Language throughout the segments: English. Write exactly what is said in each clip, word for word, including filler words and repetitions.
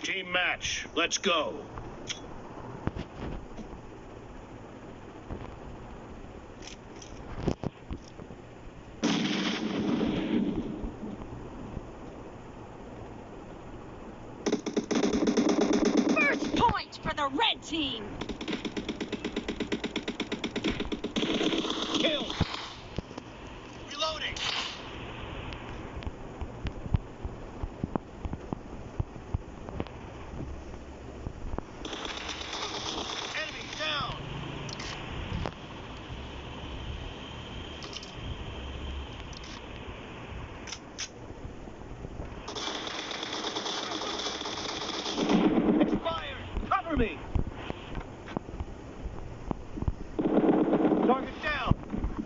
Team match, let's go. First point for the red team. Kill. Reloading. Enemy down. Expired. Cover me. Target down.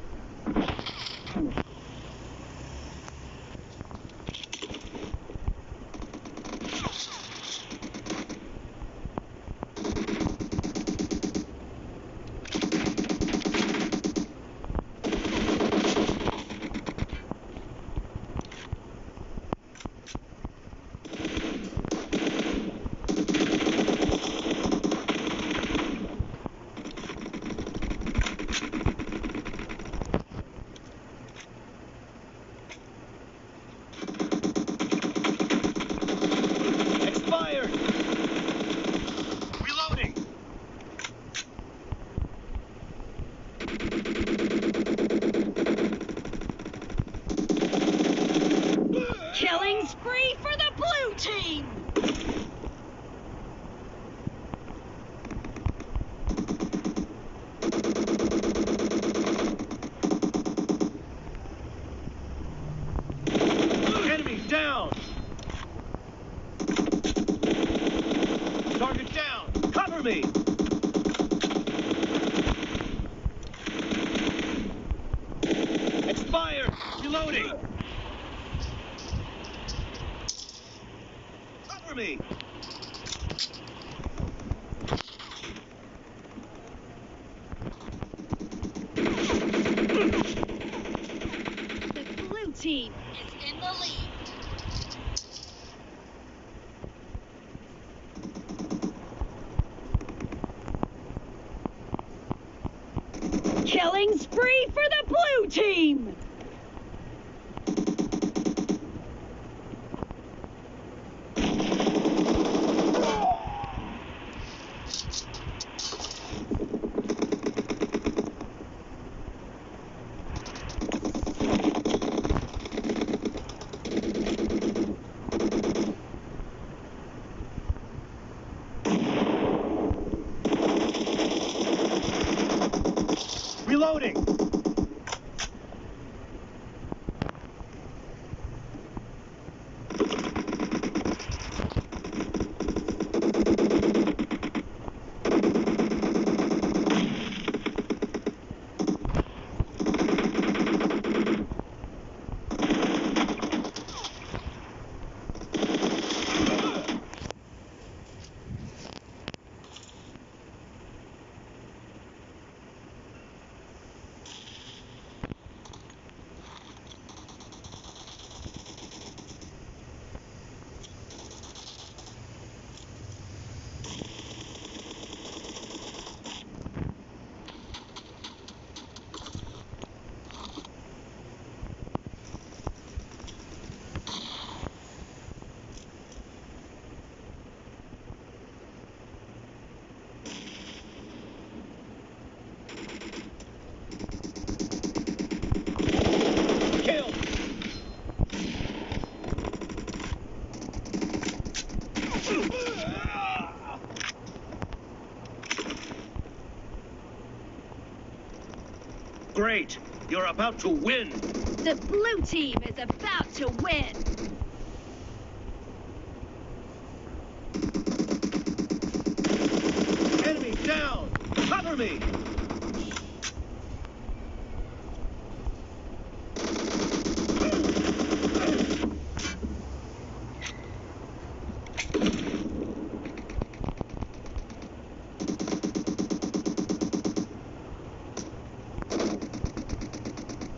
Expired. Reloading. Killing spree for the blue team. Enemy down. Target down. Cover me. Expired. Reloading. Cover me. The blue team is in the lead. Killing spree for the blue team. Reloading. Kill. Great. You're about to win. The blue team is about to win. Enemy down. Cover me.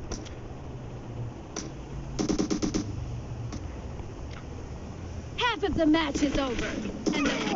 Half because the match is over, and the